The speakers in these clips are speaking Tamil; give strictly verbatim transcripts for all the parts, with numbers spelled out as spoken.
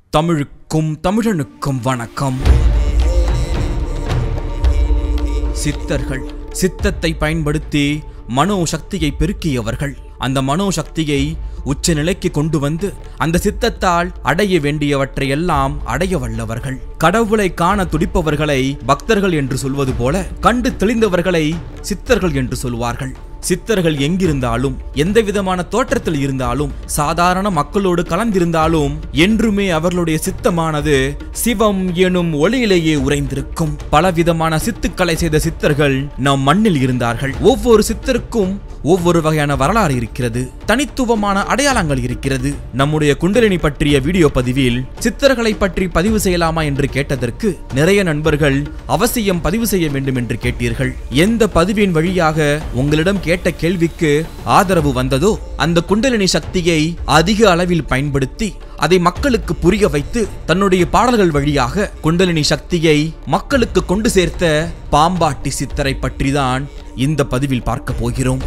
தமிழுக்கும் தமிழனுக்கும் வணக்கம். சித்தர்கள் சித்தத்தை பயன்படுத்தி மனோ சக்தியை பெருக்கியவர்கள். அந்த மனோ சக்தியை உச்ச நிலைக்கு கொண்டு வந்து அந்த சித்தத்தால் அடைய வேண்டியவற்றை எல்லாம் அடைய வல்லவர்கள். கடவுளை காண துடிப்பவர்களை பக்தர்கள் என்று சொல்வது போல கண்டு தெளிந்தவர்களை சித்தர்கள் என்று சொல்வார்கள். சித்தர்கள் எங்கிருந்தாலும் எந்த விதமான தோற்றத்தில் இருந்தாலும் சாதாரண மக்களோடு கலந்திருந்தாலும் என்றுமே அவர்களுடைய சித்தமானது சிவம் எனும் ஒளியிலேயே உறைந்திருக்கும். பலவிதமான சித்துக்களை செய்த சித்தர்கள் நம் மண்ணில் இருந்தார்கள். ஒவ்வொரு சித்தருக்கும் ஒவ்வொரு வகையான வரலாறு இருக்கிறது, தனித்துவமான அடையாளங்கள் இருக்கிறது. நம்முடைய குண்டலினி பற்றிய வீடியோ பதிவில் சித்தர்களை பற்றி பதிவு செய்யலாமா என்று கேட்டதற்கு நிறைய நண்பர்கள் அவசியம் பதிவு செய்ய வேண்டும் என்று கேட்டீர்கள். எந்த பதிவின் வழியாக உங்களிடம் கேட்ட கேள்விக்கு ஆதரவு வந்ததோ அந்த குண்டலினி சக்தியை அதிக அளவில் பயன்படுத்தி அதை மக்களுக்கு புரிய வைத்து தன்னுடைய பாடல்கள் வழியாக குண்டலினி சக்தியை மக்களுக்கு கொண்டு சேர்த்த பாம்பாட்டி சித்தரை பற்றிதான் இந்த பதிவில் பார்க்க போகிறோம்.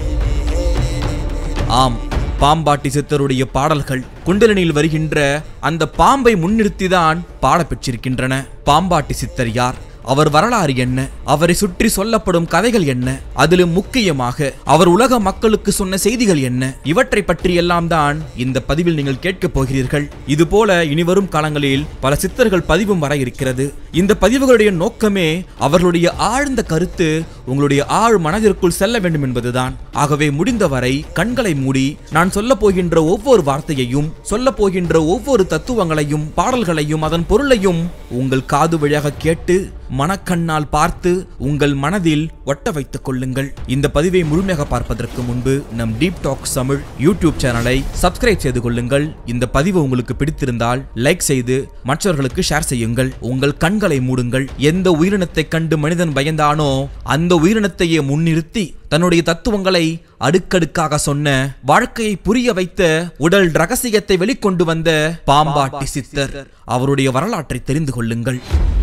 ஆம், பாம்பாட்டி சித்தருடைய பாடல்கள் குண்டலினியில் வருகின்ற அந்த பாம்பை முன்னிறுத்திதான் பாடப்பெற்றிருக்கின்றன. பாம்பாட்டி சித்தர் யார்? அவர் வரலாறு என்ன? அவரை சுற்றி சொல்லப்படும் கதைகள் என்ன? அதிலும் முக்கியமாக அவர் உலக மக்களுக்கு சொன்ன செய்திகள் என்ன? இவற்றை பற்றியெல்லாம் தான் இந்த பதிவில் நீங்கள் கேட்கப் போகிறீர்கள். இதுபோல இனிவரும் காலங்களில் பல சித்தர்கள் பதிவும் வர இருக்கிறது. இந்த பதிவுகளுடைய நோக்கமே அவர்களுடைய ஆழ்ந்த கருத்து உங்களுடைய ஆழ் மனதிற்குள் செல்ல வேண்டும் என்பதுதான். ஆகவே முடிந்தவரை கண்களை மூடி நான் சொல்ல போகின்ற ஒவ்வொரு வார்த்தையையும், சொல்ல போகின்ற ஒவ்வொரு தத்துவங்களையும், பாடல்களையும், அதன் பொருளையும் உங்கள் காது வழியாக கேட்டு மனக்கண்ணால் பார்த்து உங்கள் மனதில் ஒட்ட வைத்துக் கொள்ளுங்கள். இந்த பதிவை முழுமையாக பார்ப்பதற்கு முன்பு நம் டீப் டாக் தமிழ் யூடியூப் சேனலை சப்ஸ்கிரைப் செய்து கொள்ளுங்கள். இந்த பதிவு உங்களுக்கு பிடித்திருந்தால் லைக் செய்து மற்றவர்களுக்கு ஷேர் செய்யுங்கள். உங்கள் கண்களை மூடுங்கள். எந்த உயிரினத்தை கண்டு மனிதன் பயந்தானோ அந்த உயிரினத்தையே முன்னிறுத்தி தன்னுடைய தத்துவங்களை அடுக்கடுக்காக சொன்ன, வாழ்க்கையை புரிய வைத்த, உடல் ரகசியத்தை வெளிக்கொண்டு வந்த பாம்பாட்டி சித்தர், அவருடைய வரலாற்றை தெரிந்து கொள்ளுங்கள்.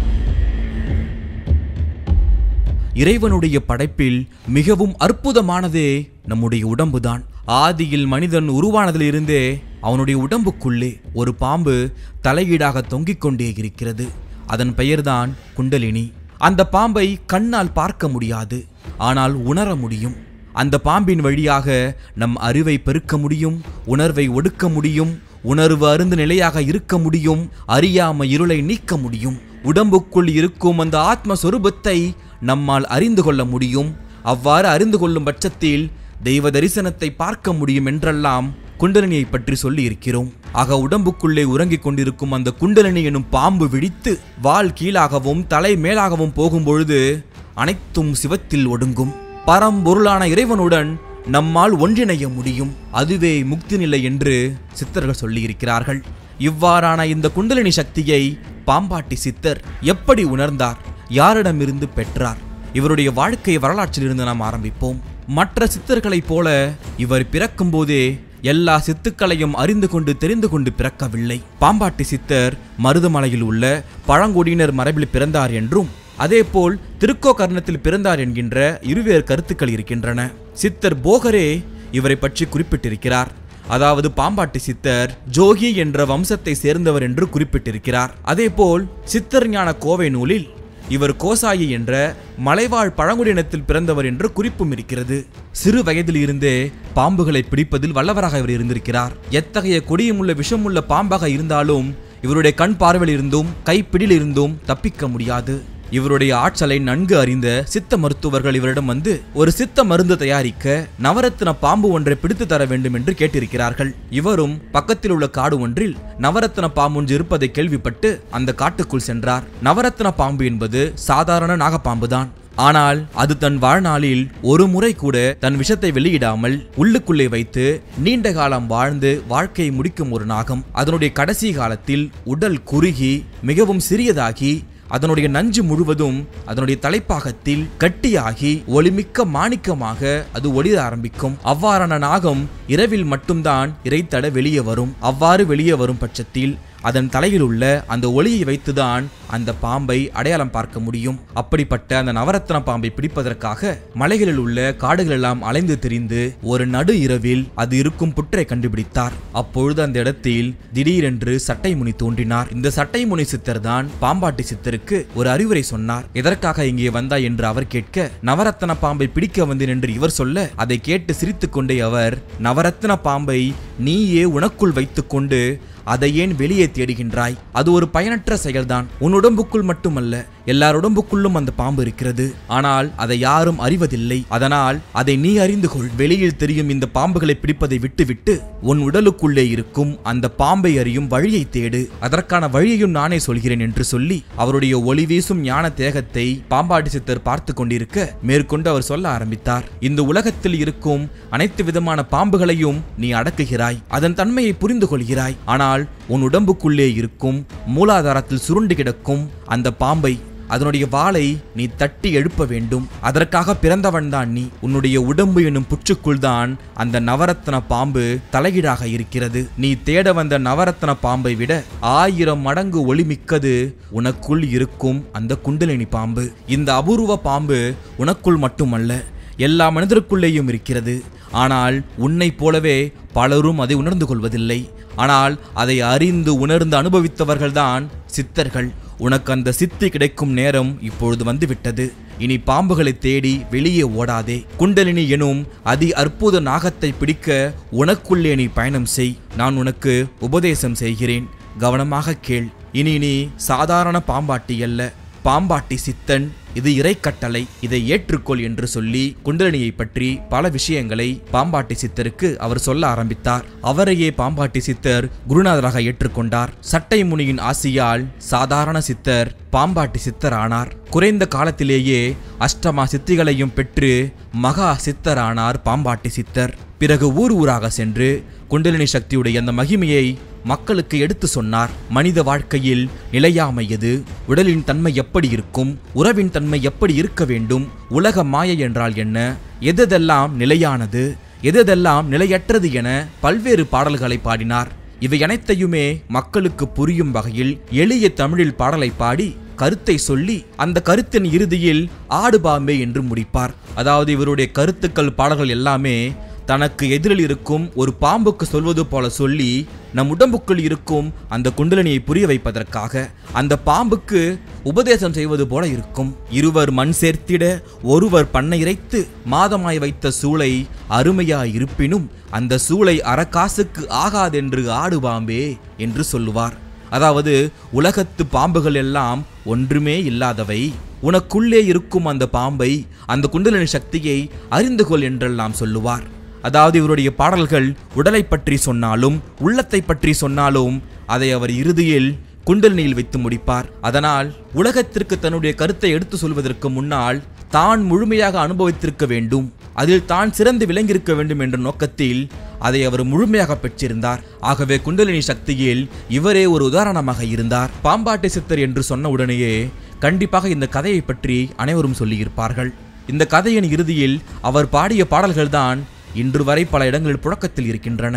இறைவனுடைய படைப்பில் மிகவும் அற்புதமானதே நம்முடைய உடம்புதான். ஆதியில் மனிதன் உருவானதிலிருந்தே அவனுடைய உடம்புக்குள்ளே ஒரு பாம்பு தலையீடாக தொங்கிக் கொண்டே இருக்கிறது. அதன் பெயர்தான் குண்டலினி. அந்த பாம்பை கண்ணால் பார்க்க முடியாது, ஆனால் உணர முடியும். அந்த பாம்பின் வழியாக நம் அறிவை பெருக்க முடியும், உணர்வை ஒடுக்க முடியும், உணர்வு அருந்து நிலையாக இருக்க முடியும், அறியாம இருளை நீக்க முடியும். உடம்புக்குள் இருக்கும் அந்த ஆத்மஸ்வரூபத்தை நம்மால் அறிந்து கொள்ள முடியும். அவ்வாறு அறிந்து கொள்ளும் பட்சத்தில் தெய்வ தரிசனத்தை பார்க்க முடியும் என்றெல்லாம் குண்டலினியை பற்றி சொல்லி இருக்கிறோம். ஆக உடம்புக்குள்ளே உறங்கிக் கொண்டிருக்கும் அந்த குண்டலினி எனும் பாம்பு விழித்து வால் கீழாகவும் தலை மேலாகவும் போகும் பொழுது அனைத்தும் சிவத்தில் ஒடுங்கும். பரம்பொருளான இறைவனுடன் நம்மால் ஒன்றிணைய முடியும். அதுவே முக்தி நிலை என்று சித்தர்கள் சொல்லி இருக்கிறார்கள். இவ்வாறான இந்த குண்டலினி சக்தியை பாம்பாட்டி சித்தர் எப்படி உணர்ந்தார்? யாரிடமிருந்து பெற்றார்? இவருடைய வாழ்க்கை வரலாற்றிலிருந்து நாம் ஆரம்பிப்போம். மற்ற சித்தர்களைப் போல இவர் பிறக்கும் போதே எல்லா சித்துக்களையும் அறிந்து கொண்டு தெரிந்து கொண்டு பிறக்கவில்லை. பாம்பாட்டி சித்தர் மருதமலையில் உள்ள பழங்குடியினர் மரபில் பிறந்தார் என்றும் அதேபோல் திருக்கோகர்ணத்தில் பிறந்தார் என்கின்ற இருவேறு கருத்துக்கள் இருக்கின்றன. சித்தர் போகரே இவரை பற்றி குறிப்பிட்டிருக்கிறார். அதாவது பாம்பாட்டி சித்தர் ஜோகி என்ற வம்சத்தை சேர்ந்தவர் என்று குறிப்பிட்டிருக்கிறார். அதேபோல் சித்தர் ஞான கோவை நூலில் இவர் கோசாயி என்ற மலைவாழ் பழங்குடியினத்தில் பிறந்தவர் என்று குறிப்பும் இருக்கிறது. சிறு வயதில் இருந்தே பாம்புகளை பிடிப்பதில் வல்லவராக இவர் இருந்திருக்கிறார். எத்தகைய கொடியமுள்ள விஷமுள்ள பாம்பாக இருந்தாலும் இவருடைய கண் பார்வையில் இருந்தும் கைப்பிடியில் இருந்தும் தப்பிக்க முடியாது. இவருடைய ஆற்றலை நன்கு அறிந்த சித்த மருத்துவர்கள் இவரிடம் வந்து ஒரு சித்த மருந்து தயாரிக்க நவரத்ன பாம்பு ஒன்றை பிடித்து தர வேண்டும் என்று கேட்டிருக்கிறார்கள். இவரும் பக்கத்தில் உள்ள காடு ஒன்றில் நவரத்ன பாம்பு ஒன்று இருப்பதை கேள்விப்பட்டு அந்த காட்டுக்குள் சென்றார். நவரத்ன பாம்பு என்பது சாதாரண நாகப்பாம்புதான். ஆனால் அது தன் வாழ்நாளில் ஒரு முறை கூட தன் விஷத்தை வெளியிடாமல் உள்ளுக்குள்ளே வைத்து நீண்ட காலம் வாழ்ந்து வாழ்க்கையை முடிக்கும் ஒரு நாகம். அதனுடைய கடைசி காலத்தில் உடல் குறுகி மிகவும் சிறியதாகி அதனுடைய நஞ்சு முழுவதும் அதனுடைய தலைப்பாகத்தில் கட்டியாகி ஒளிமிக்க மாணிக்கமாக அது ஒளிர ஆரம்பிக்கும். அவ்வாறான நாகம் இரவில் மட்டும்தான் இறைத்தட வெளியே வரும். அவ்வாறு வெளியே வரும் பட்சத்தில் அதன் தலையில் உள்ள அந்த ஒளியை வைத்துதான் அந்த பாம்பை அடையாளம் பார்க்க முடியும். அப்படிப்பட்ட அந்த நவரத்ன பாம்பை பிடிப்பதற்காக மலைகளில் உள்ள காடுகள் எல்லாம் அலைந்து திரிந்து ஒரு நடு இரவில் அது இருக்கும் புற்றை கண்டுபிடித்தார். அப்பொழுது அந்த இடத்தில் திடீரென்று சட்டை முனி தோன்றினார். இந்த சட்டை முனி சித்தர் தான் பாம்பாட்டி சித்தருக்கு ஒரு அறிவுரை சொன்னார். எதற்காக இங்கே வந்தாய் என்று அவர் கேட்க, நவரத்ன பாம்பை பிடிக்க வந்தேன் என்று இவர் சொல்ல, அதை கேட்டு சிரித்துக் கொண்டே அவர், நவரத்ன பாம்பை நீயே உனக்குள் வைத்துக் கொண்டு அதை ஏன் வெளியே தேடுகின்றாய்? அது ஒரு பயனற்ற செயல்தான். உன் உடம்புக்குள் மட்டுமல்ல, எல்லார் உடம்புக்குள்ளும் அந்த பாம்பு இருக்கிறது. ஆனால் அதை யாரும் அறிவதில்லை. அதனால் அதை நீ அறிந்து கொள். வெளியில் தெரியும் இந்த பாம்புகளை பிடிப்பதை விட்டுவிட்டு உன் உடலுக்குள்ளே இருக்கும் அந்த பாம்பை அறியும் வழியை தேடு. அதற்கான வழியையும் நானே சொல்கிறேன் என்று சொல்லி அவருடைய ஒளி வீசும் ஞான தேகத்தை பாம்பாட்டி சித்தர் பார்த்து கொண்டிருக்க மேற்கொண்டு அவர் சொல்ல ஆரம்பித்தார். இந்த உலகத்தில் இருக்கும் அனைத்து விதமான பாம்புகளையும் நீ அடக்குகிறாய், அதன் தன்மையை புரிந்து கொள்கிறாய். ஆனால் உன் உடம்புக்குள்ளே இருக்கும் மூலாதாரத்தில் சுருண்டு கிடக்கும் அந்த பாம்பை, அதனுடைய வாளை நீ தட்டி எழுப்ப வேண்டும். அதற்காக பிறந்தவன் தான் நீ. உன்னுடைய உடம்பு என்னும் புற்றுக்குள் தான் அந்த நவரத்ன பாம்பு தலையீடாக இருக்கிறது. நீ தேட வந்த நவரத்ன பாம்பை விட ஆயிரம் மடங்கு ஒளிமிக்கது உனக்குள் இருக்கும் அந்த குண்டலினி பாம்பு. இந்த அபூர்வ பாம்பு உனக்குள் மட்டுமல்ல, எல்லா மனிதருக்குள்ளேயும் இருக்கிறது. ஆனால் உன்னை போலவே பலரும் அதை உணர்ந்து கொள்வதில்லை. ஆனால் அதை அறிந்து உணர்ந்து அனுபவித்தவர்கள்தான் சித்தர்கள். உனக்கு அந்த சித்தி கிடைக்கும் நேரம் இப்பொழுது வந்துவிட்டது. இனி பாம்புகளை தேடி வெளியே ஓடாதே. குண்டலினி எனும் அதி அற்புத நாகத்தை பிடிக்க உனக்குள்ளே நீ பயணம் செய். நான் உனக்கு உபதேசம் செய்கிறேன், கவனமாக கேள். இனி நீ சாதாரண பாம்பாட்டி அல்ல, பாம்பாட்டி சித்தன். இது இறைக்கட்டளை, இதை ஏற்றுக்கொள் என்று சொல்லி குண்டலினியை பற்றி பல விஷயங்களை பாம்பாட்டி சித்தருக்கு அவர் சொல்ல ஆரம்பித்தார். அவரையே பாம்பாட்டி சித்தர் குருநாதராக ஏற்றுக்கொண்டார். சட்டை முனியின் ஆசியால் சாதாரண சித்தர் பாம்பாட்டி சித்தர் ஆனார். குறைந்த காலத்திலேயே அஷ்டமா சித்திகளையும் பெற்று மகா சித்தர் ஆனார் பாம்பாட்டி சித்தர். பிறகு ஊர் ஊராக சென்று குண்டலினி சக்தியுடைய அந்த மகிமையை மக்களுக்கு எடுத்து சொன்னார். மனித வாழ்க்கையில் நிலையாமை எது, உடலின் தன்மை எப்படி இருக்கும், உறவின் தன்மை எப்படி இருக்க வேண்டும், உலக மாயை என்றால் என்ன, எதெல்லாம் நிலையானது, எதெல்லாம் நிலையற்றது என பல்வேறு பாடல்களை பாடினார். இவை அனைத்தையுமே மக்களுக்கு புரியும் வகையில் எளிய தமிழில் பாடலை பாடி கருத்தை சொல்லி அந்த கருத்தின் இறுதியில் ஆடு பாம்பே என்று முடிப்பார். அதாவது இவருடைய கருத்துக்கள் பாடல்கள் எல்லாமே தனக்கு எதிரில் இருக்கும் ஒரு பாம்புக்கு சொல்வது போல சொல்லி நம் உடம்புக்குள் இருக்கும் அந்த குண்டலினியை புரிய வைப்பதற்காக அந்த பாம்புக்கு உபதேசம் செய்வது போல இருக்கும். இருவர் மண் சேர்த்திட ஒருவர் பண்ணை இறைத்து மாதமாய் வைத்த சூளை அருமையாய் இருப்பினும் அந்த சூளை அறக்காசுக்கு ஆகாதென்று ஆடு பாம்பே என்று சொல்லுவார். அதாவது உலகத்து பாம்புகள் எல்லாம் ஒன்றுமே இல்லாதவை. உனக்குள்ளே இருக்கும் அந்த பாம்பை, அந்த குண்டலினி சக்தியை அறிந்து கொள் என்றெல்லாம் சொல்லுவார். அதாவது இவருடைய பாடல்கள் உடலை பற்றி சொன்னாலும் உள்ளத்தை பற்றி சொன்னாலும் அதை அவர் இறுதியில் குண்டலினியில் வைத்து முடிப்பார். அதனால் உலகத்திற்கு தன்னுடைய கருத்தை எடுத்து சொல்வதற்கு முன்னால் தான் முழுமையாக அனுபவித்திருக்க வேண்டும், அதில் தான் சிறந்து விளங்கியிருக்க வேண்டும் என்ற நோக்கத்தில் அதை அவர் முழுமையாக பெற்றிருந்தார். ஆகவே குண்டலினி சக்தியில் இவரே ஒரு உதாரணமாக இருந்தார். பாம்பாட்டி சித்தர் என்று சொன்ன உடனேயே கண்டிப்பாக இந்த கதையை பற்றி அனைவரும் சொல்லியிருப்பார்கள். இந்த கதையின் இறுதியில் அவர் பாடிய பாடல்கள்தான் இன்று வரை பல இடங்களில் புழக்கத்தில் இருக்கின்றன.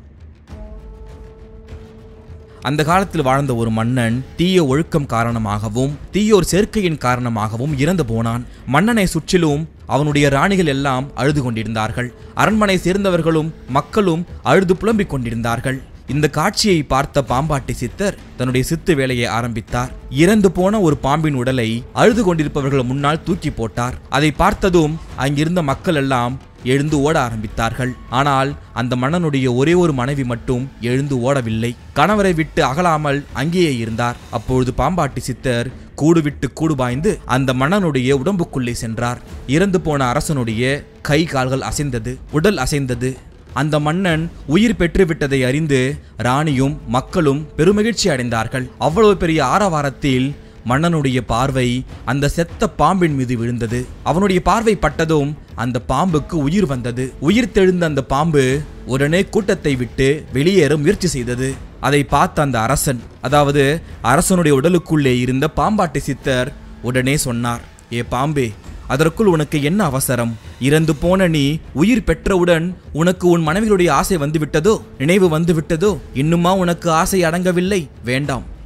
அந்த காலத்தில் வாழ்ந்த ஒரு மன்னன் தீய ஒழுக்கம் காரணமாகவும் தீயோர் சேர்க்கையின் காரணமாகவும் இறந்து போனான். மன்னனை சுற்றிலும் அவனுடைய ராணிகள் எல்லாம் அழுது கொண்டிருந்தார்கள். அரண்மனை சேர்ந்தவர்களும் மக்களும் அழுது புலம்பிக் கொண்டிருந்தார்கள். இந்த காட்சியை பார்த்த பாம்பாட்டி சித்தர் தன்னுடைய சித்து வேலையை ஆரம்பித்தார். இறந்து போன ஒரு பாம்பின் உடலை அழுது கொண்டிருப்பவர்கள் முன்னால் தூக்கி போட்டார். அதை பார்த்ததும் அங்கிருந்த மக்கள் எல்லாம் எழுந்து ஓட ஆரம்பித்தார்கள். ஆனால் அந்த மன்னனுடைய ஒரே ஒரு மனைவி மட்டும் எழுந்து ஓடவில்லை. கணவரை விட்டு அகலாமல் அங்கேயே இருந்தார். அப்பொழுது பாம்பாட்டி சித்தர் கூடு விட்டு கூடு பாய்ந்து அந்த மன்னனுடைய உடம்புக்குள்ளே சென்றார். இறந்து போன அரசனுடைய கை கால்கள் அசைந்தது, உடல் அசைந்தது. அந்த மன்னன் உயிர் பெற்றுவிட்டதை அறிந்து ராணியும் மக்களும் பெருமகிழ்ச்சி அடைந்தார்கள். அவ்வளவு பெரிய ஆரவாரத்தில் மன்னனுடைய பார்வை அந்த செத்த பாம்பின் மீது விழுந்தது. அவனுடைய பார்வை பட்டதும் அந்த பாம்புக்கு உயிர் வந்தது. உயிர் தெழுந்த அந்த பாம்பு உடனே கூட்டத்தை விட்டு வெளியேற முயற்சி செய்தது. அதை பார்த்த அந்த அரசன், அதாவது அரசனுடைய உடலுக்குள்ளே இருந்த பாம்பாட்டி சித்தர் உடனே சொன்னார், ஏ பாம்பே, அதற்குள் உனக்கு என்ன அவசரம்? இறந்து போன நீ உயிர் பெற்றவுடன் உனக்கு உன் மனைவியுடைய ஆசை வந்து விட்டதோ, நினைவு வந்து விட்டதோ? இன்னுமா உனக்கு ஆசை அடங்கவில்லை? வேண்டாம்,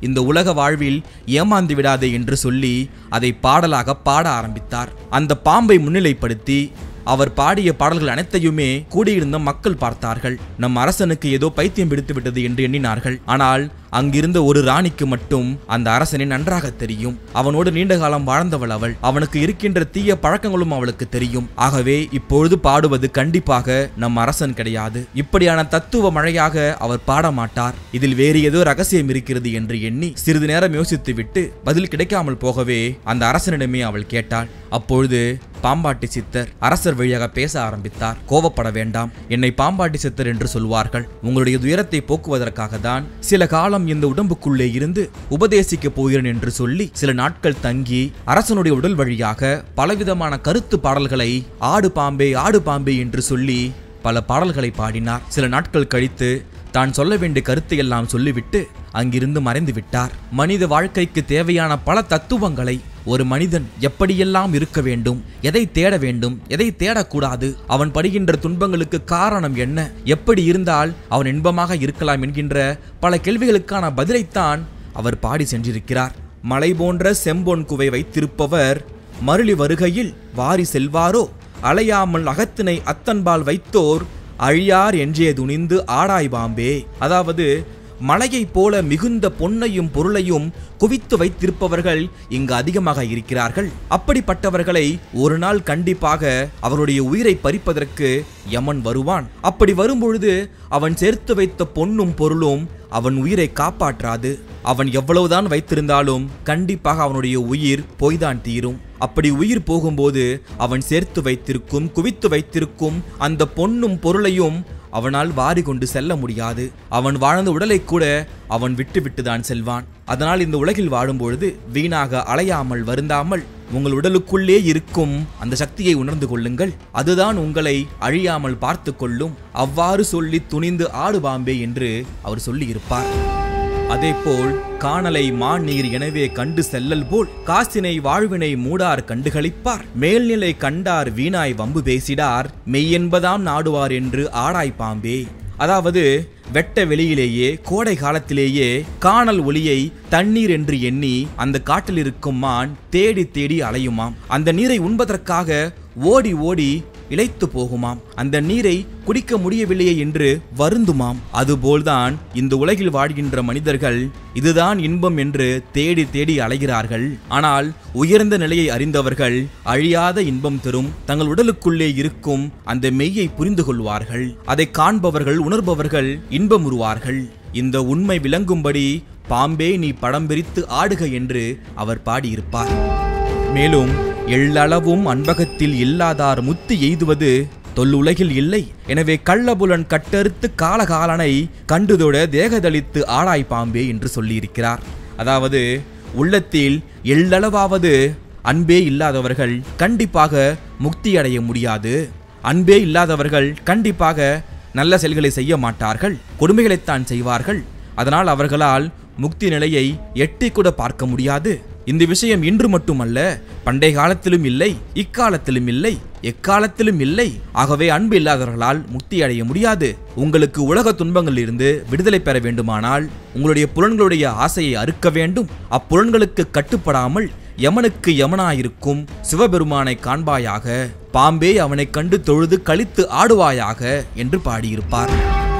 இந்த உலக வாழ்வில் ஏமாந்து விடாதே என்று சொல்லி அதை பாடலாக பாட ஆரம்பித்தார். அந்த பாம்பை முன்னிலைப்படுத்தி அவர் பாடிய பாடல்கள் அனைத்தையுமே கூடியிருந்த மக்கள் பார்த்தார்கள். நம் அரசனுக்கு ஏதோ பைத்தியம் பிடித்து விட்டது என்று எண்ணினார்கள். ஆனால் அங்கிருந்த ஒரு ராணிக்கு மட்டும் அந்த அரசனை நன்றாக தெரியும். அவனோடு நீண்ட காலம் வாழ்ந்தவள் அவள். அவனுக்கு இருக்கின்ற தீய பழக்கங்களும் அவளுக்கு தெரியும். ஆகவே இப்பொழுது பாடுவது கண்டிப்பாக நம் அரசன் கிடையாது. இப்படியான தத்துவ மழையாக அவர் பாட மாட்டார். இதில் வேறு ஏதோ ரகசியம் இருக்கிறது என்று எண்ணி சிறிது நேரம் யோசித்து விட்டு பதில் கிடைக்காமல் போகவே அந்த அரசனிடமே அவள் கேட்டாள். அப்பொழுது பாம்பாட்டி சித்தர் அரசர் வழியாக பேச ஆரம்பித்தார். கோபப்பட வேண்டாம், என்னை பாம்பாட்டி சித்தர் என்று சொல்வார்கள். உங்களுடைய துயரத்தை போக்குவதற்காக தான் சில காலம் இந்த உடம்புக்குள்ளே இருந்து உபதேசிக்க போகிறேன் என்று சொல்லி சில நாட்கள் தங்கி அரசனுடைய உடல் வழியாக பலவிதமான கருத்து பாடல்களை ஆடு பாம்பே ஆடு பாம்பே என்று சொல்லி பல பாடல்களை பாடினார். சில நாட்கள் கழித்து தான் சொல்ல வேண்டிய கருத்தை எல்லாம் சொல்லிவிட்டு அங்கிருந்து மறைந்து விட்டார். மனித வாழ்க்கைக்கு தேவையான பல தத்துவங்களை ஒரு மனிதன் எப்படியெல்லாம் இருக்க வேண்டும், எதை தேட வேண்டும், எதை தேடக்கூடாது, அவன் படுகின்ற துன்பங்களுக்கு காரணம் என்ன, எப்படி இருந்தால் அவன் இன்பமாக இருக்கலாம் என்கின்ற பல கேள்விகளுக்கான பதிலைத்தான் அவர் பாடி சென்றிருக்கிறார். மலை போன்ற செம்பொன் குவை வைத்திருப்பவர் மருளி வருகையில் வாரி செல்வாரோ, அலையாமல் அகத்தினை அத்தன்பால் வைத்தோர் அழியார் என்றே துணிந்து ஆடாய் பாம்பே. அதாவது மலையை போல மிகுந்த பொன்னையும் பொருளையும் குவித்து வைத்திருப்பவர்கள் இங்கு அதிகமாக இருக்கிறார்கள். அப்படிப்பட்டவர்களை ஒரு நாள் கண்டிப்பாக அவருடைய உயிரை பறிப்பதற்கு யமன் வருவான். அப்படி வரும்பொழுது அவன் சேர்த்து வைத்த பொன்னும் பொருளும் அவன் உயிரை காப்பாற்றாது. அவன் எவ்வளவுதான் வைத்திருந்தாலும் கண்டிப்பாக அவனுடைய உயிர் போய்தான் தீரும். அப்படி உயிர் போகும்போது அவன் சேர்த்து வைத்திருக்கும் குவித்து வைத்திருக்கும் அந்த பொன்னும் பொருளையும் அவனால் வாரி கொண்டு செல்ல முடியாது. அவன் வாழ்ந்த உடலை கூட அவன் விட்டு விட்டுதான் செல்வான். அதனால் இந்த உலகில் வாழும்பொழுது வீணாக அலையாமல் வருந்தாமல் உங்கள் உடலுக்குள்ளே இருக்கும் அந்த சக்தியை உணர்ந்து கொள்ளுங்கள். அதுதான் உங்களை அழியாமல் பார்த்து கொள்ளும். அவ்வாறு சொல்லி துணிந்து ஆடு பாம்பே என்று அவர் சொல்லி இருப்பார். அதேபோல் காணலை மான் நீர் எனவே கண்டு செல்லல் போல் காசினை வாழ்வினை மூடார் கண்டுகளிப்பார், மேல்நிலை கண்டார் வீணாய் வம்பு பேசிடார், மெய்யென்பதாம் நாடுவார் என்று ஆடாய் பாம்பே. அதாவது வெட்ட வெளியிலேயே கோடை காலத்திலேயே காணல் ஒளியை தண்ணீர் என்று எண்ணி அந்த காட்டில் இருக்கும் மான் தேடி தேடி அலையுமாம். அந்த நீரை உண்பதற்காக ஓடி ஓடி இளைத்து போகுமாம். அந்த நீரை குடிக்க முடியவில்லையே என்று வருந்துமாம். அதுபோல்தான் இந்த உலகில் வாழ்கின்ற மனிதர்கள் இதுதான் இன்பம் என்று தேடி தேடி அலைகிறார்கள். ஆனால் உயர்ந்த நிலையை அறிந்தவர்கள் அழியாத இன்பம் தரும் தங்கள் உடலுக்குள்ளே இருக்கும் அந்த மெய்யை புரிந்து கொள்வார்கள். அதை காண்பவர்கள் உணர்பவர்கள் இன்பம் உருவார்கள். இந்த உண்மை விளங்கும்படி பாம்பே நீ படம் பிரித்து ஆடுக என்று அவர் பாடியிருப்பார். மேலும் எள்ளளவும் அன்பகத்தில் இல்லாதார் முத்தி எய்துவது தொல்லுலகில் இல்லை, எனவே கள்ளபுலன் கட்டறுத்து காலகாலனை கண்டுதொட தேகதளித்து ஆடாய் பாம்பே என்று சொல்லியிருக்கிறார். அதாவது உள்ளத்தில் எள்ளளவாவது அன்பே இல்லாதவர்கள் கண்டிப்பாக முக்தி அடைய முடியாது. அன்பே இல்லாதவர்கள் கண்டிப்பாக நல்ல செயல்களை செய்ய மாட்டார்கள், கொடுமைகளைத்தான் செய்வார்கள். அதனால் அவர்களால் முக்தி நிலையை எட்டி கூட பார்க்க முடியாது. இந்த விஷயம் இன்று மட்டுமல்ல, பண்டைய காலத்திலும் இல்லை, இக்காலத்திலும் இல்லை, எக்காலத்திலும் இல்லை. ஆகவே அன்பு இல்லாதவர்களால் முக்தி அடைய முடியாது. உங்களுக்கு உலக துன்பங்களில் இருந்து விடுதலை பெற வேண்டுமானால் உங்களுடைய புலன்களுடைய ஆசையை அறுக்க வேண்டும். அப்புலன்களுக்கு கட்டுப்படாமல் யமனுக்கு யமனாயிருக்கும் சிவபெருமானை காண்பாயாக, பாம்பே அவனை கண்டு தொழுது கழித்து ஆடுவாயாக என்று பாடியிருப்பார்.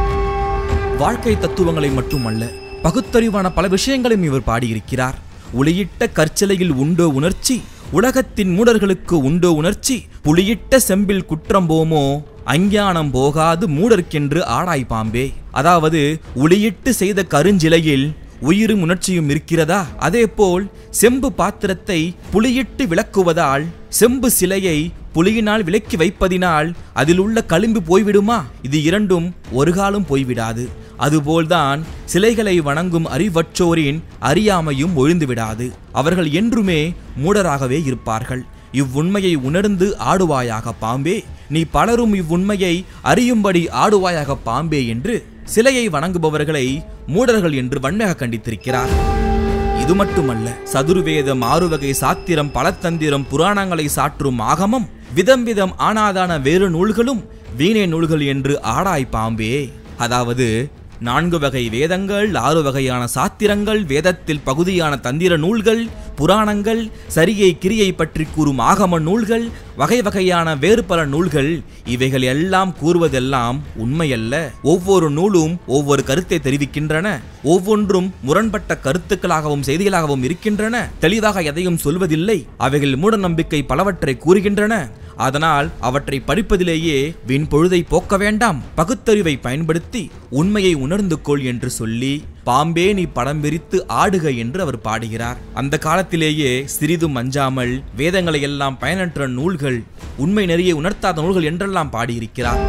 வாழ்க்கை தத்துவங்களை மட்டுமல்ல, பகுத்தறிவான பல விஷயங்களையும் இவர் பாடியிருக்கிறார். ஒளியிட்ட கற்சிலையில் உண்டோ உணர்ச்சி, உலகத்தின் மூடர்களுக்கு உண்டோ உணர்ச்சி, புலியிட்ட செம்பில் குற்றம் போமோ, அஞ்ஞானம் போகாது மூடர்க்கென்று ஆடாய் பாம்பே. அதாவது ஒளியிட்டு செய்த கருஞ்சிலையில் உயிரும் உணர்ச்சியும் இருக்கிறதா? அதே போல் செம்பு பாத்திரத்தை புலியிட்டு விளக்குவதால், செம்பு சிலையை புலியினால் விலக்கி வைப்பதினால் அதில் உள்ள களிம்பு போய்விடுமா? இது இரண்டும் ஒரு காலம் போய்விடாது. அதுபோல்தான் சிலைகளை வணங்கும் அறிவற்றோரின் அறியாமையும் ஒழிந்து விடாது. அவர்கள் என்றுமே மூடராகவே இருப்பார்கள். இவ்வுண்மையை உணர்ந்து ஆடுவாயாக பாம்பே, நீ பலரும் இவ்வுண்மையை அறியும்படி ஆடுவாயாக பாம்பே என்று சிலையை வணங்குபவர்களை மூடர்கள் என்று வன்மையாக கண்டித்திருக்கிறார். இது மட்டுமல்ல, சதுர்வேதம், ஆறுவகை சாத்திரம், பலத்தந்திரம், புராணங்களை சாற்றும் ஆகமம், விதம் விதம் ஆனாதான வேறு நூல்களும் வீணே நூல்கள் என்று ஆடாய் பாம்பே. அதாவது நான்கு வகை வேதங்கள், ஆறு வகையான சாத்திரங்கள், வேதத்தில் பகுதியான தந்திர நூல்கள், புராணங்கள், சரியை கிரியை பற்றி கூறும் ஆகம நூல்கள், வகை வகையான வேறு பல நூல்கள், இவைகள் எல்லாம் கூறுவதெல்லாம் உண்மையல்ல. ஒவ்வொரு நூலும் ஒவ்வொரு கருத்தை தெரிவிக்கின்றன. ஒவ்வொன்றும் முரண்பட்ட கருத்துக்களாகவும் செய்திகளாகவும் இருக்கின்றன. தெளிவாக எதையும் சொல்வதில்லை. அவைகள் மூட நம்பிக்கை பலவற்றை கூறுகின்றன. அதனால் அவற்றை படிப்பதிலேயே வீண் பொழுதை போக்க வேண்டாம். பகுத்தறிவை பயன்படுத்தி உண்மையை உணர்ந்து கொள் என்று சொல்லி பாம்பே நீ படம் விரித்து ஆடுக என்று அவர் பாடுகிறார். அந்த காலத்திலேயே சிறிதும் அஞ்சாமல் வேதங்களை எல்லாம் பயனற்ற நூல்கள், உண்மை நெறியை உணர்த்தாத நூல்கள் என்றெல்லாம் பாடியிருக்கிறார்.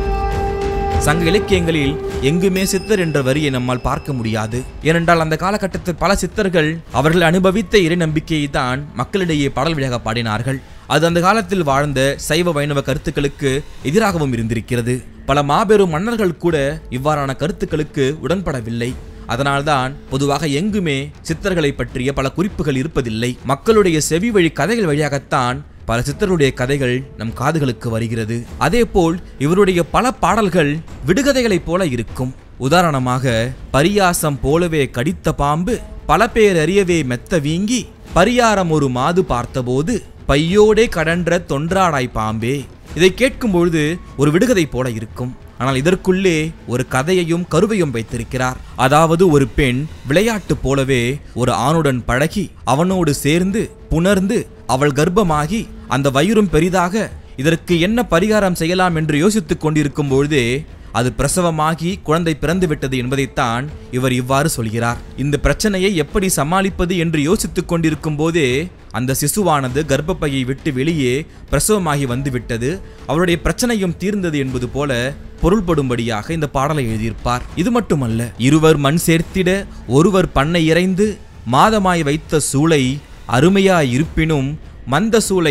சங்க இலக்கியங்களில் எங்குமே சித்தர் என்ற வரியை நம்மால் பார்க்க முடியாது. ஏனென்றால் அந்த காலகட்டத்தில் பல சித்தர்கள் அவர்கள் அனுபவித்த இறை நம்பிக்கையை தான் மக்களிடையே பாடல் வழியாக பாடினார்கள். அது அந்த காலத்தில் வாழ்ந்த சைவ வைணவ கருத்துக்களுக்கு எதிராகவும் இருந்திருக்கிறது. பல மாபெரும் மன்னர்கள் கூட இவ்வாறான கருத்துக்களுக்கு உடன்படவில்லை. அதனால்தான் பொதுவாக எங்குமே சித்தர்களை பற்றிய பல குறிப்புகள் இருப்பதில்லை. மக்களுடைய செவி வழி கதைகள் வழியாகத்தான் பல சித்தருடைய கதைகள் நம் காதுகளுக்கு வருகிறது. அதே போல் இவருடைய பல பாடல்கள் விடுகதைகளைப் போல இருக்கும். உதாரணமாக, பரியாசம் போலவே கடித்த பாம்பு பல பேர் அறியவே மெத்த வீங்கி பரியாரம் ஒரு மாது பார்த்தபோது பையோடே கடன்ற தொன்றாடாய் பாம்பே. இதை கேட்கும் பொழுது ஒரு விடுகதை போல இருக்கும். ஆனால் இதற்குள்ளே ஒரு கதையையும் கருவையும் வைத்திருக்கிறார். அதாவது ஒரு பெண் விளையாட்டு போலவே ஒரு ஆணுடன் பழகி அவனோடு சேர்ந்து புணர்ந்து அவள் கர்ப்பமாகி அந்த வயிறும் பெரிதாக இதற்கு என்ன பரிகாரம் செய்யலாம் என்று யோசித்துக் கொண்டிருக்கும் பொழுதே அது பிரசவமாகி குழந்தை பிறந்து விட்டது என்பதைத்தான் இவர் இவ்வாறு சொல்கிறார். இந்த பிரச்சனையை எப்படி சமாளிப்பது என்று யோசித்துக் கொண்டிருக்கும் போதே அந்த சிசுவானது கர்ப்பப்பையை விட்டு வெளியே பிரசவமாகி வந்துவிட்டது. அவருடைய பிரச்சனையும் தீர்ந்தது என்பது போல பொருள்படும்படியாக இந்த பாடலை எழுதியிருப்பார். இது மட்டுமல்ல, இருவர் மண் சேர்த்திட ஒருவர் பண்ணை இறைந்து மாதமாய் வைத்த சூளை அருமையாய் இருப்பினும் மந்த சூளை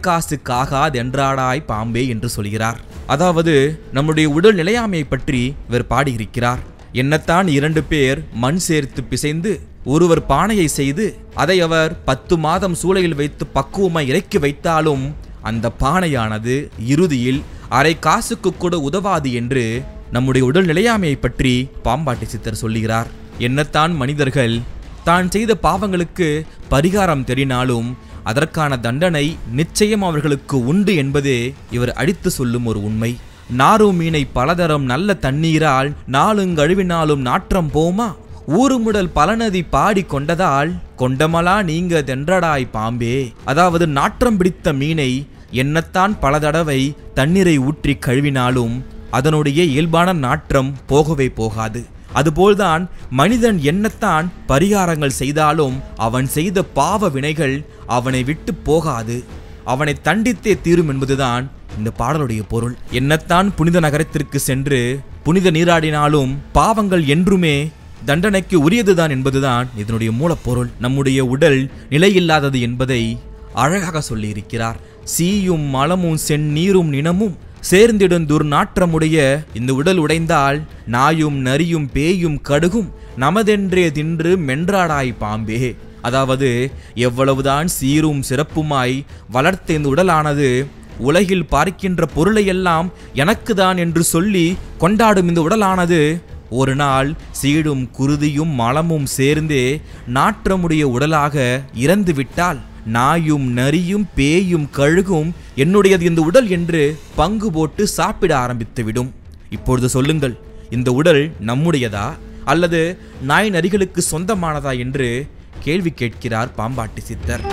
அரைக்காசுக்காகாதென்றாடாய் பாம்பே என்று சொல்கிறார். அதாவது நம்முடைய உடல் நிலையாமையை பற்றி இவர் பாடியிருக்கிறார். என்னத்தான் இரண்டு பேர் மண் சேர்த்து பிசைந்து ஒருவர் பானையை செய்து அதை அவர் பத்து மாதம் சூளையில் வைத்து பக்குவமாய் இறக்கி வைத்தாலும் அந்த பானையானது இறுதியில் அரை காசுக்கு கூட உதவாது என்று நம்முடைய உடல் நிலையாமையை பற்றி பாம்பாட்டி சித்தர் சொல்லுகிறார். என்னத்தான் மனிதர்கள் தான் செய்த பாவங்களுக்கு பரிகாரம் தெரினாலும் அதற்கான தண்டனை நிச்சயம் அவர்களுக்கு உண்டு என்பதே இவர் அடித்து சொல்லும் ஒரு உண்மை. நாரும் மீனை பலதரம் நல்ல தண்ணீரால் நாளுங்கழுவினாலும் நாற்றம் போமா, ஊருமுடல் பலநதி பாடி கொண்டதால் கொண்டமலா நீங்க தென்றடாய் பாம்பே. அதாவது நாற்றம் பிடித்த மீனை என்னத்தான் பல தடவை தண்ணீரை ஊற்றி கழுவினாலும் அதனுடைய இயல்பான நாற்றம் போகவே போகாது. அதுபோல்தான் மனிதன் என்னத்தான் பரிகாரங்கள் செய்தாலும் அவன் செய்த பாவ வினைகள் அவனை விட்டு போகாது, அவனை தண்டித்தே தீரும் என்பதுதான் இந்த பாடலுடைய பொருள். என்னத்தான் புனித நகரத்திற்கு சென்று புனித நீராடினாலும் பாவங்கள் என்றுமே தண்டனைக்கு உரியதுதான் என்பதுதான் இதனுடைய மூலப்பொருள். நம்முடைய உடல் நிலையில்லாதது என்பதை அழகாக சொல்லியிருக்கிறார். சீயும் மலமும் செந்நீரும் நினமும் சேர்ந்திடும் துர்நாற்றமுடைய இந்த உடல் உடைந்தால் நாயும் நரியும் பேயும் கடுகும் நமதென்றே தின்று மென்றாடாய் பாம்பே. அதாவது எவ்வளவுதான் சீரும் சிறப்புமாய் வளர்த்த இந்த உடலானது உலகில் பார்க்கின்ற பொருளையெல்லாம் எனக்குதான் என்று சொல்லி கொண்டாடும் இந்த உடலானது ஒரு நாள் சீடும் குருதியும் மலமும் சேர்ந்தே நாற்றமுடைய உடலாக இறந்துவிட்டால் நாயும் நரியும் பேயும் கழுகும் என்னுடையது இந்த உடல் என்று பங்கு போட்டு சாப்பிட ஆரம்பித்துவிடும். இப்பொழுது சொல்லுங்கள், இந்த உடல் நம்முடையதா அல்லது நாய் நரிகளுக்கு சொந்தமானதா என்று கேள்வி கேட்கிறார் பாம்பாட்டி சித்தர்.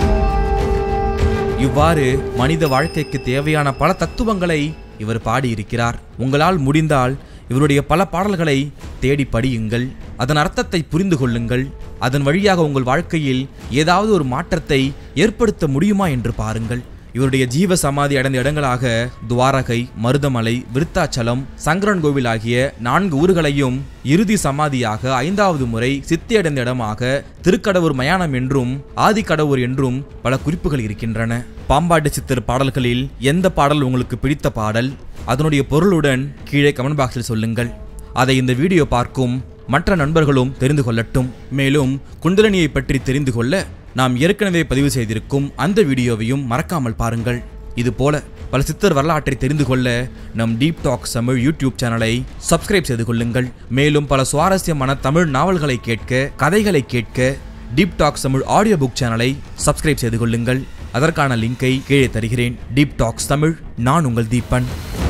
இவ்வாறு மனித வாழ்க்கைக்கு தேவையான பல தத்துவங்களை இவர் பாடியிருக்கிறார். உங்களால் முடிந்தால் இவருடைய பல பாடல்களை தேடி படியுங்கள், அதன் அர்த்தத்தை புரிந்து கொள்ளுங்கள். அதன் வழியாக உங்கள் வாழ்க்கையில் ஏதாவது ஒரு மாற்றத்தை ஏற்படுத்த முடியுமா என்று பாருங்கள். இவருடைய ஜீவ சமாதி அடைந்த இடங்களாக துவாரகை, மருதமலை, விருத்தாச்சலம், சங்கரன் கோவில் ஆகிய நான்கு ஊர்களையும் இறுதி சமாதியாக ஐந்தாவது முறை சித்தி அடைந்த இடமாக திருக்கடவுர் மயானம் என்றும் ஆதிக்கடவுர் என்றும் பல குறிப்புகள் இருக்கின்றன. பாம்பாட்டி சித்தர் பாடல்களில் எந்த பாடல் உங்களுக்கு பிடித்த பாடல், அதனுடைய பொருளுடன் கீழே கமெண்ட் பாக்ஸில் சொல்லுங்கள். அதை இந்த வீடியோ பார்க்கும் மற்ற நண்பர்களும் தெரிந்து கொள்ளட்டும். மேலும் குண்டலினியை பற்றி தெரிந்து கொள்ள நாம் ஏற்கனவே பதிவு செய்திருக்கும் அந்த வீடியோவையும் மறக்காமல் பாருங்கள். இதுபோல பல சித்தர் வரலாற்றை தெரிந்து கொள்ள நம் டீப் டாக்ஸ் தமிழ் யூடியூப் சேனலை சப்ஸ்கிரைப் செய்து கொள்ளுங்கள். மேலும் பல சுவாரஸ்யமான தமிழ் நாவல்களை கேட்க, கதைகளை கேட்க deep talks Tamil audio book சேனலை சப்ஸ்கிரைப் செய்து கொள்ளுங்கள். அதற்கான லிங்கை கீழே தருகிறேன். டீப் டாக்ஸ் தமிழ், நான் உங்கள் தீபன்.